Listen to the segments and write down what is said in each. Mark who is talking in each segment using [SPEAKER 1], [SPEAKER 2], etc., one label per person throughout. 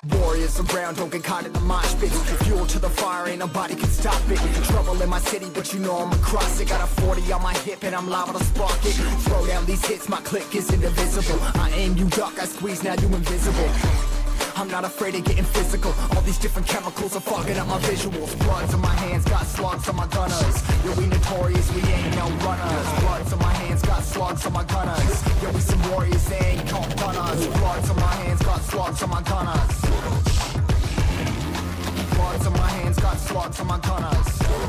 [SPEAKER 1] Warriors around, don't get caught in the mosh pit. Fuel to the fire, ain't nobody can stop it. Trouble in my city, but you know I'm across it. Got a 40 on my hip and I'm liable to spark it. Throw down these hits, my click is indivisible. I aim, you duck, I squeeze, now you invisible. I'm not afraid of getting physical. All these different chemicals are fogging up my visuals. Bloods on my hands, got slugs on my gunners. Yo, we notorious, we ain't no runners. Bloods on my hands, got slugs on my gunners. Yo, we some warriors, they ain't called gunners. Bloods on my hands, got slugs on my gunners. Bloods on my hands, got slugs on my gunners.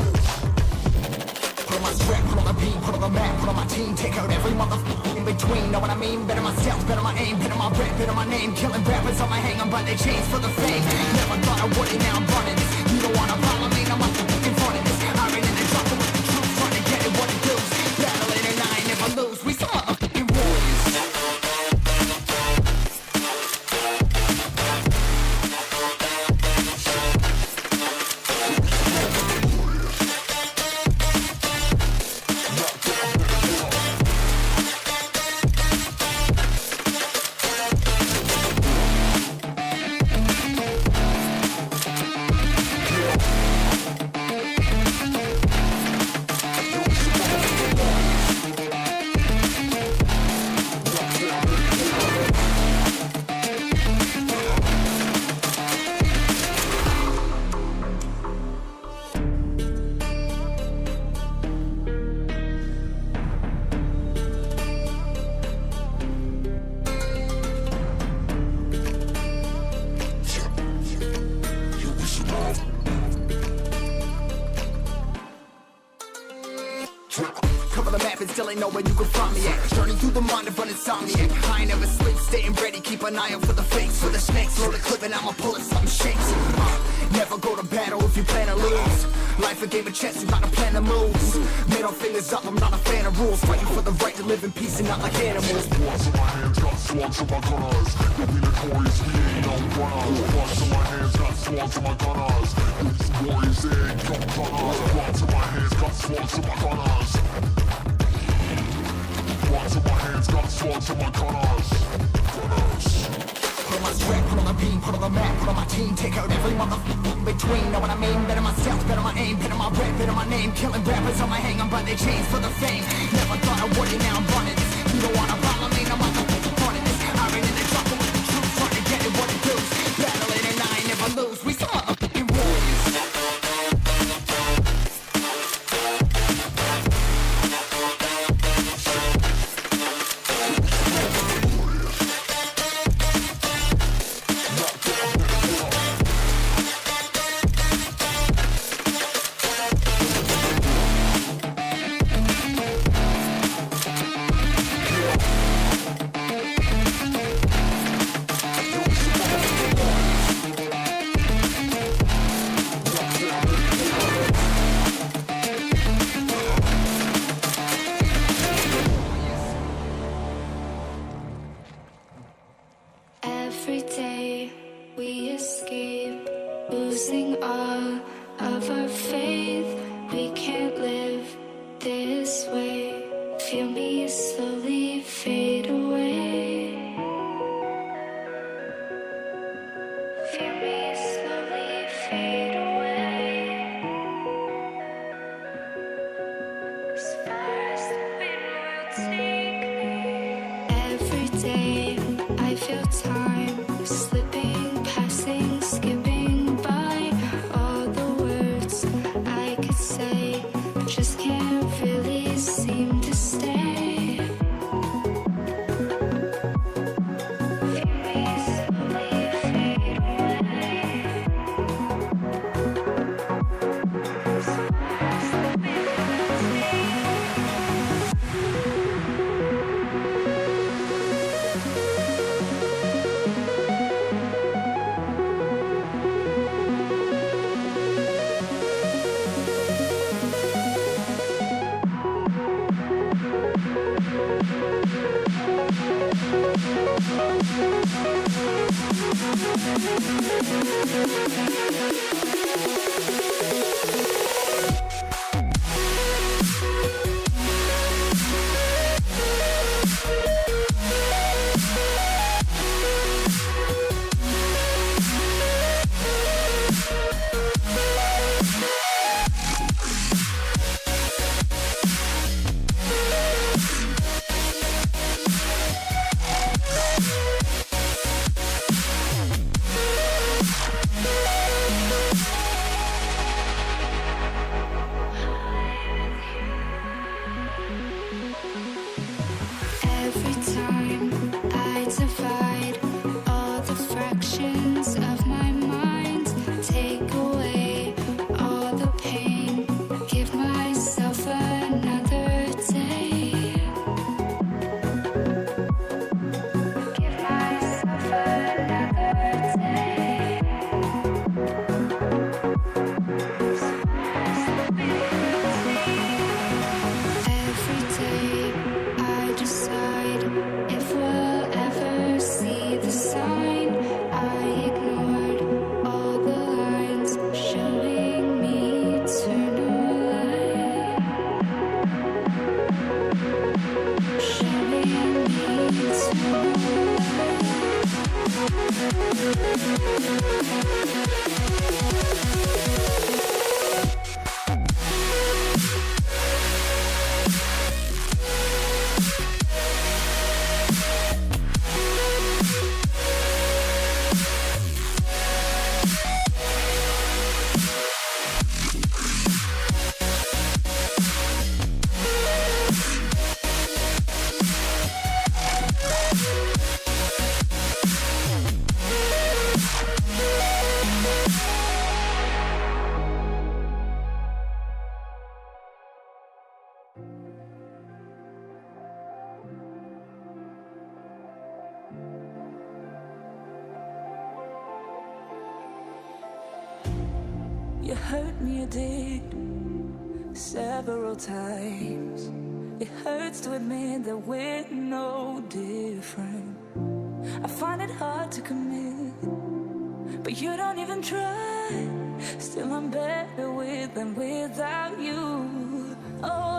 [SPEAKER 1] Put on my strap, put on the beat, put on the map, put on my team. Take out every motherfucker in between, know what I mean? Better myself, better my aim, better my rap, better my name. Killing rappers on my hang on by their chains for the fame. Never thought I would it, now I'm running this. You don't wanna follow me, now I'm in front of this. I ran in the trouble with the truth, trying to get it what it does. Battling and I ain't never lose, we some motherfucking warriors. Cover the map and still ain't know where you can find me at. Journey through the mind of an insomniac. I ain't never sleep, staying ready, keep an eye out for the fakes. For the snakes, load a clip and I'ma pull it, something shakes. Never go to battle if you plan to lose. Life a game of chess, you gotta plan the moves. Middle fingers up, I'm not a fan of rules. Fighting for the right to live in peace and not like animals.
[SPEAKER 2] Bloods in my hands, got slugs on my gunners. You'll be notorious, we ain't no runners. Bloods in my hands, got slugs on my gunners. These warriors, they ain't no gunners. Bloods in my hands, got slugs on my gunners. Bloods in my hands, got slugs on my gunners.
[SPEAKER 1] Put on my strap, put on the beam, put on the map, put on my team. Take out every motherfucker in between, know what I mean? Better myself, better my aim, better my rap, better my name. Killing rappers on my hang on by their chains for the fame. Never thought I would it, now I'm running this. You don't wanna follow me, now I'm running this. I ran in the trouble with the truth, trying to get it what it does. Battling and I ain't never lose, we some motherfucking warriors.
[SPEAKER 3] Every day we escape, losing all of our faith. We can't live this way. Feel me slowly fade away. Feel me slowly fade away. As far as the wind will take me. Every day I feel time slipping, passing, skipping by. All the words I could say just can't really seem to stay. Feel me slowly fade away. As far as the wind will take me.
[SPEAKER 4] You hurt me, you did, several times. It hurts to admit that we're no different. I find it hard to commit, but you don't even try. Still I'm better with than without you. Oh,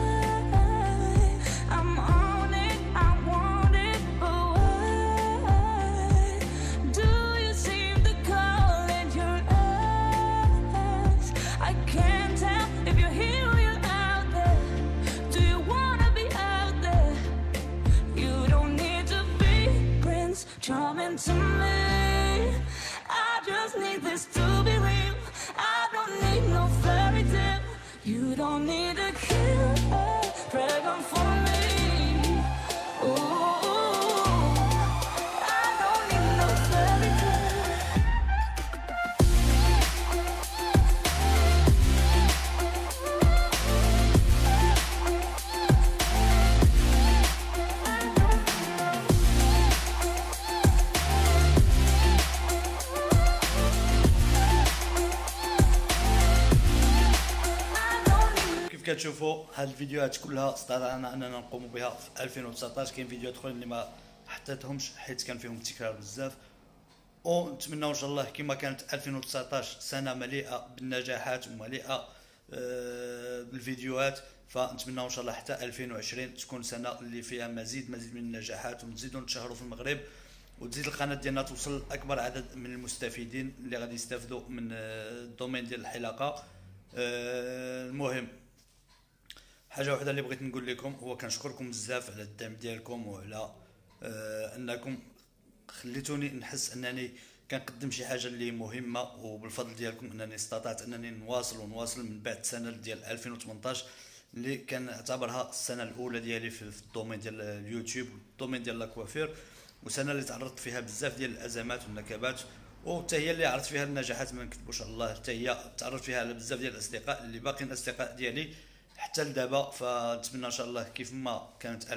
[SPEAKER 4] I'm on it, I want it, but why do you seem to call in your eyes? I can't tell if you're here or you're out there. Do you wanna be out there? You don't need to be Prince Charming to me. I just need this to be real. I don't need no fairy tale. You don't need to kill a dragon for me. Ooh, I don't need no fairy tale.
[SPEAKER 5] كيف كتشوفوا هاد الفيديوهات كلها استطعنا اننا نقوم بها في 2019. كاين فيديوهات اخرين اللي ما حطيتهمش حيت كان فيهم تكرار بزاف، ونتمنى ان شاء الله كما كانت 2019 سنه مليئه بالنجاحات ومليئه بالفيديوهات، فنتمنى ان شاء الله حتى 2020 تكون سنه اللي فيها مزيد من النجاحات، ونزيدوا نتشهروا في المغرب، وتزيد القناه ديالنا توصل لاكبر عدد من المستفيدين اللي غادي يستافدوا من الدومين ديال الحلقه. المهم حاجه واحده اللي بغيت نقول لكم هو كنشكركم بزاف على الدعم ديالكم وعلى انكم خليتوني نحس انني كنقدم شي حاجه اللي مهمه، وبالفضل ديالكم انني استطعت انني نواصل من بعد السنه ديال 2018 اللي كنعتبرها السنه الاولى ديالي في الدومين ديال اليوتيوب والدومين ديال لاكوافير، وسنه اللي تعرضت فيها بزاف ديال الازمات والنكبات، وحتى هي اللي عرفت فيها النجاحات ما نكذبوش على الله، حتى هي تعرفت فيها على بزاف ديال الاصدقاء اللي باقيين اصدقاء ديالي حتى لدابا. فنتمنى ان شاء الله كيف ما كانت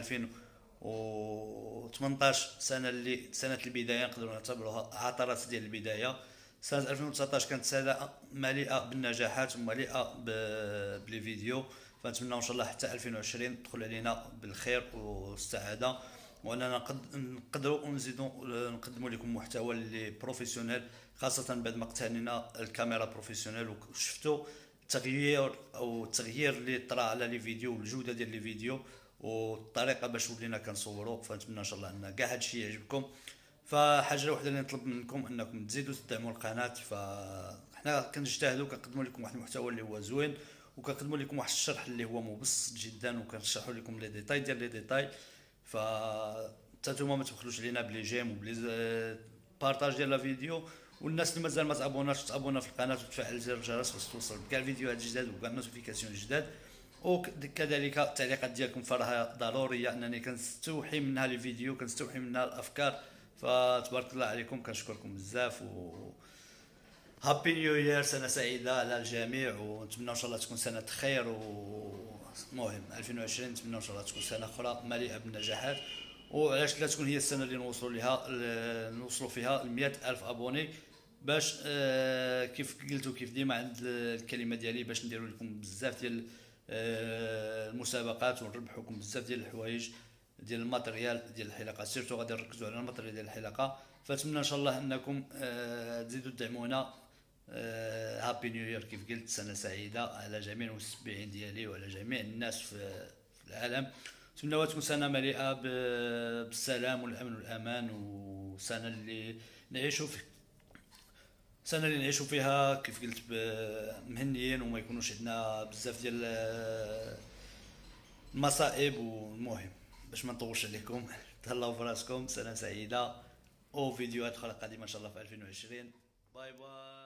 [SPEAKER 5] 2018 سنه البدايه نقدروا نعتبروها عطرات ديال البدايه، سنه 2019 كانت سنه مليئه بالنجاحات ومليئه بالفيديو، فنتمنى ان شاء الله حتى 2020 تدخل علينا بالخير والسعاده، واننا نقدروا نزيدوا نقدموا لكم محتوى اللي بروفيسيونيل، خاصه بعد ما اقتنينا الكاميرا بروفيسيونيل وشفتوا التغيير اللي طرا على لي فيديو والجوده ديال لي فيديو والطريقه باش ولينا كنصوروا. فنتمنى ان شاء الله ان كاع هادشي يعجبكم. فحاجه وحده اللي نطلب منكم انكم تزيدوا تدعموا القناه، فاحنا كنجتهدوا كنقدموا لكم واحد المحتوى اللي هو زوين، وكنقدموا لكم واحد الشرح اللي هو مبسط جدا، وكنشرحوا لكم لي ديتاي ديال لي ديتاي. ف حتى نتوما ما تبخلوش علينا بلي جيم وبلي بارطاج ديال لا فيديو، والناس اللي مازال ما تابوناش تابونا في القناه وتفعل زر الجرس باش توصل بكاع الفيديوهات الجداد وكاع النوتيفيكاسيون الجداد، وكذلك التعليقات ديالكم فراه ضروريه، انني كنستوحي منها لي فيديو، كنستوحي منها الافكار، فتبارك الله عليكم، كنشكركم بزاف و هابي نيو يير، سنه سعيده على الجميع، ونتمنى ان شاء الله تكون سنه خير. ومهم 2020 نتمنى ان شاء الله تكون سنه اخرى مليئه بالنجاحات، وعلاش لا تكون هي السنه اللي نوصلوا فيها ل 100,000 ابوني، باش كيف قلت وكيف ديما عند الكلمه ديالي، باش نديروا لكم بزاف ديال المسابقات ونربحوكم بزاف ديال الحوايج ديال الماتريال ديال الحلقه، سيرتو غادي نركزوا على الماتريال ديال الحلقه. فنتمنى ان شاء الله انكم تزيدوا تدعمونا. هابي نيو يير كيف قلت، سنه سعيده على جميع المتابعين ديالي وعلى جميع الناس في العالم، نتمنى تكون سنه مليئه بالسلام والامن والامان، وسنه اللي نعيشوا فيها كيف قلت مهنيين، وما يكونوش عندنا بزاف ديال المصائب. والمهم باش ما نطولش عليكم تهلاو براسكم، سنه سعيده، وفيديوهات اخرى قادمه ان شاء الله في 2020. باي باي.